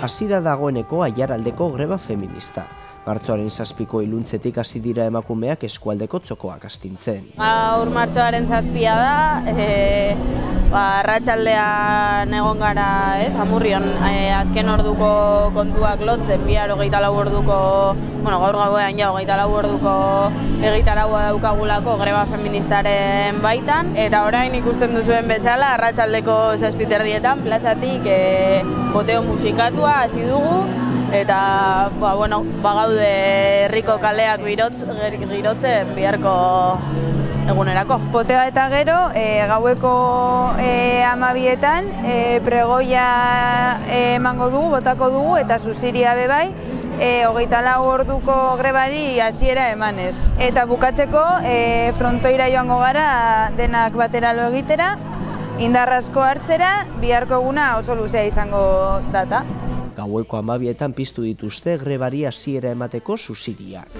hasi da dagoeneko Aiaraldeko greba feminista. Martxoaren 7ko iluntzetik hasi dira emakumeak eskualdeko txokoak astintzen. Gaur martxoaren 7 da, arratsaldean egon gara, Amurrion, azken orduko kontuak lotzen, bihar 24 orduko, gaur gauean ja 24 orduko egitaraua daukagulako greba feministaren baitan, eta orain ikusten duzuen bezala, arratsaldeko 7:30 plazatik boteo musikatua hasi dugu, eta bagaude herriko kaleak girotzen biharko egunerako. Potea eta gero, gaueko 12etan pregoia emango dugu, botako dugu, eta zuziria bebai, 24 orduko grebari hasiera emanez. Eta bukatzeko, frontoira joango gara denak batera lo egitera, indarrasko hartzera, biharko eguna oso luzea izango data. Gaueko 12etan piztu dituzte grebari hasiera emateko zuziriak.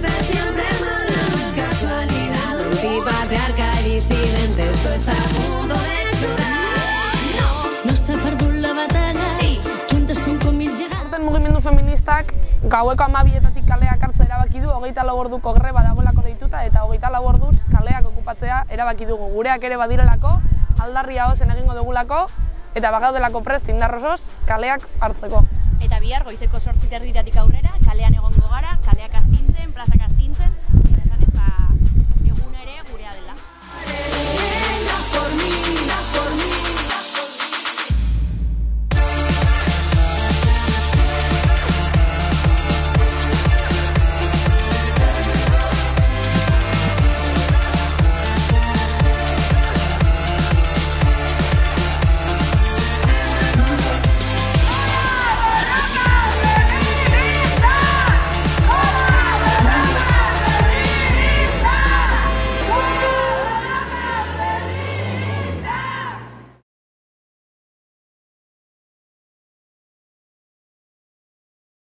Aurten mugimendu feministak gaueko 12etatik kaleak hartzea erabaki du, 24 orduko greba dagoelako deituta, eta 24 orduz kaleak okupatzea erabaki dugu. Gureak ere badirelako, aldarria ozen egingo dugulako, eta bagaudelako prest indarrosoz kaleak hartzeko. Eta bihar goizeko 8:30 aurrera kalean egongo gara, kaleak astintzen, plazak astintzen.